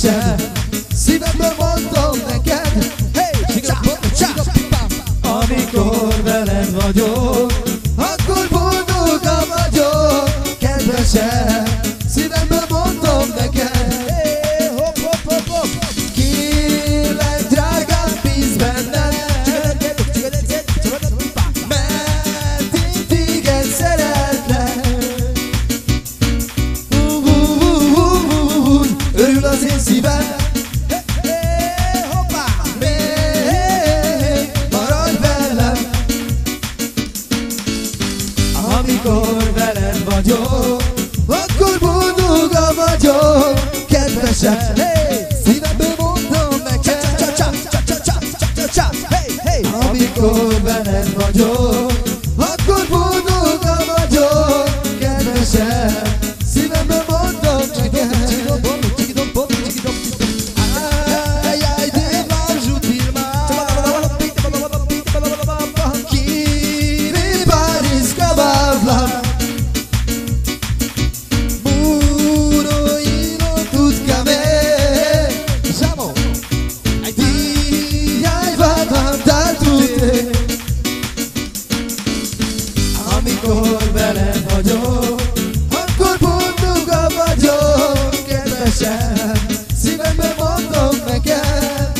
kedvesem, szívemből mondom neked, amikor veled vagyok, akkor boldogabb vagyok, kedvesem, szívemből mondom neked. Kérlek, drágám, bízz bennem, mert én téged szeretlek. Örül az én szívem, amikor veled vagyok, akkor boldogabb vagyok, kedvesem. Szívemből mondom neked, amikor veled vagyok, akkor boldogabb vagyok, kedvesem. Szívemből mondom neked. Amikor veled vagyok, akkor boldogabb vagyok, kedvesem. Szívemből mondom neked,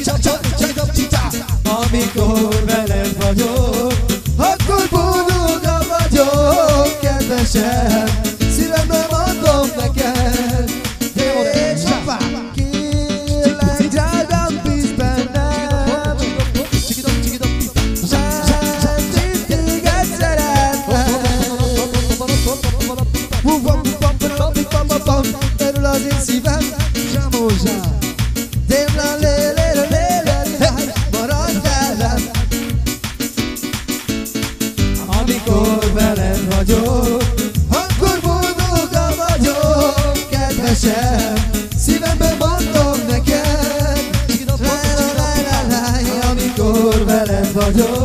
amikor veled vagyok, akkor boldogabb vagyok, kedvesem. Szívemből mondom neked. Kérlek, drágám, bízz bennem, örül az én szívem, zsamózsá. Démla lélélélélélé, maradj velem. Amikor veled vagyok, akkor boldogabb vagyok, kedvesem. Szívemből mondom neked, amikor veled vagyok,